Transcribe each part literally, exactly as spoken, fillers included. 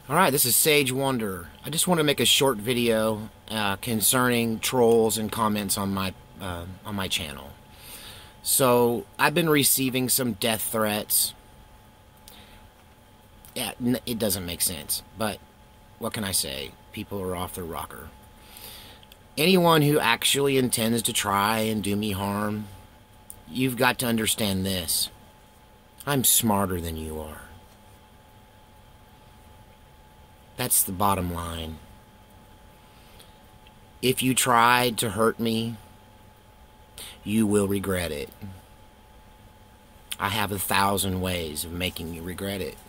Alright, this is Sage Wonder. I just want to make a short video uh, concerning trolls and comments on my uh, on my channel. So, I've been receiving some death threats. Yeah, it doesn't make sense, but what can I say? People are off their rocker. Anyone who actually intends to try and do me harm, you've got to understand this. I'm smarter than you are. That's the bottom line. If you tried to hurt me, you will regret it. I have a thousand ways of making you regret it.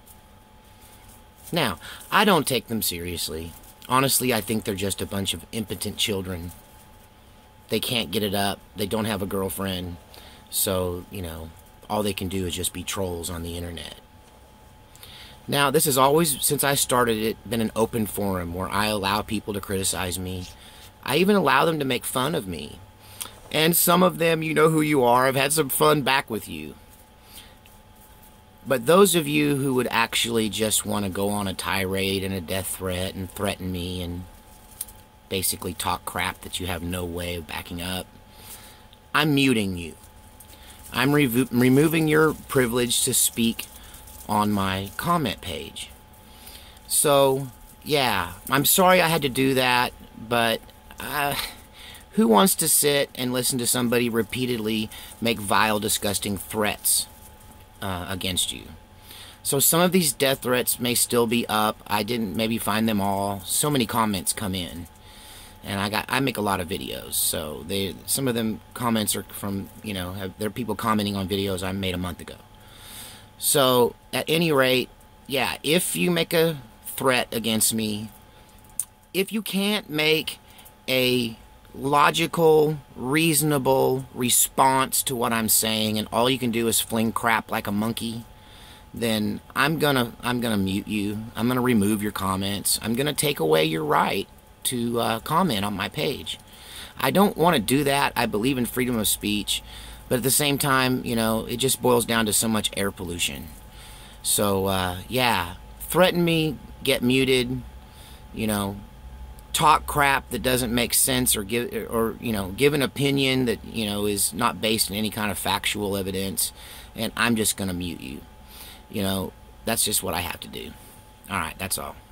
Now, I don't take them seriously. Honestly, I think they're just a bunch of impotent children. They can't get it up. They don't have a girlfriend. So, you know, all they can do is just be trolls on the internet. Now, this has always, since I started it, been an open forum where I allow people to criticize me. I even allow them to make fun of me. And some of them, you know who you are. I've had some fun back with you. But those of you who would actually just want to go on a tirade and a death threat and threaten me and basically talk crap that you have no way of backing up, I'm muting you. I'm re- removing your privilege to speak on my comment page. So, yeah, I'm sorry I had to do that, but uh, who wants to sit and listen to somebody repeatedly make vile, disgusting threats uh, against you? So some of these death threats may still be up. I didn't maybe find them all. So many comments come in. And I got I make a lot of videos, so they some of them comments are from, you know, have, they're people commenting on videos I made a month ago. So, at any rate, yeah, if you make a threat against me, if you can't make a logical, reasonable response to what I'm saying, and all you can do is fling crap like a monkey, then I'm gonna I'm gonna mute you. I'm gonna remove your comments. I'm gonna take away your right to uh, comment on my page. I don't want to do that. I believe in freedom of speech. But at the same time, you know, it just boils down to so much air pollution. So, uh, yeah, threaten me, get muted, you know, talk crap that doesn't make sense, or give, or, you know, give an opinion that, you know, is not based in any kind of factual evidence, and I'm just going to mute you. You know, that's just what I have to do. All right, that's all.